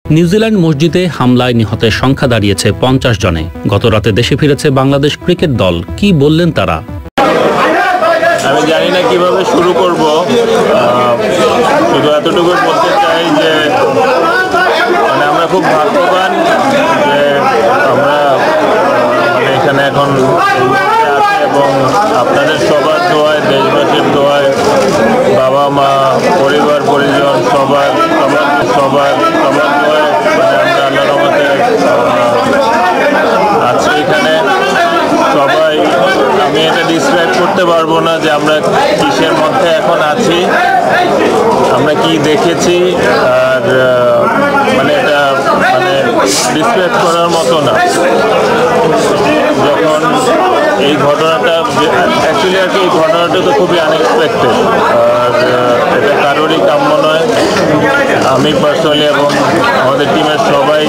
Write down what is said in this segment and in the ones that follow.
New Zealand মসজিদে হামলায় নিহতের সংখ্যা দাঁড়িয়েছে 50 জনে। গতরাতে দেশে ফিরেছে বাংলাদেশ ক্রিকেট দল। কি বললেন তারা? আমি জানি না কিভাবে শুরু করব, শুধু এতটুকু বলতে চাই যে আমরা খুব ভাগ্যবান যে আমরা এখানে এখন আছি এবং আপনাদের সবার দোয়ায়, দেশবাসীর দোয়ায়, বাবা মা, পরিবার পরিজন সবার দোয়ায় আমরা আল্লাহর রহমতে আছি এখানে সবাই। আমি এটা ডিসক্রাইব করতে পারবো না যে আমরা কিসের মধ্যে এখন আছি, আমরা কি দেখেছি, আর এটা ডিসক্রাইব করার মতো না। যখন এই ঘটনাটা অ্যাকচুয়ালি এই ঘটনাটা তো খুবই আনএক্সপেক্টেড, আর এটা কারোরই কাম্য নয়। আমি পার্সোনালি এবং আমাদের টিমের সবাই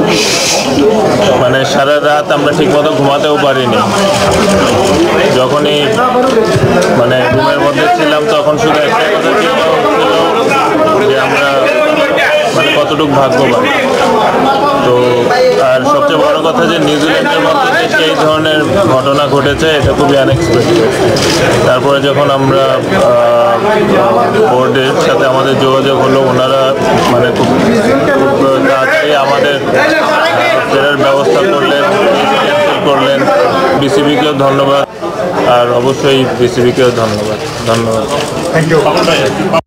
সারা রাত আমরা ঠিকমতো ঘুমাতেও পারিনি। যখনই রুমের মধ্যে ছিলাম তখন শুধু একটা কথা চিন্তা হচ্ছিল যে আমরা কতটুকু ভাগ্যবান। তো আর সবচেয়ে বড় কথা যে নিউজিল্যান্ডের মধ্যে যে এই ধরনের ঘটনা ঘটেছে এটা খুবই আনএক্সপেক্টেড। তারপরে যখন আমরা বোর্ডের সাথে আমাদের যোগাযোগ হলো, ওনারা খুব তাড়াতাড়ি আমাদের ফেরার ব্যবস্থা করলেন। বিসিবিকেও ধন্যবাদ, আর অবশ্যই বিসিবিকেও ধন্যবাদ।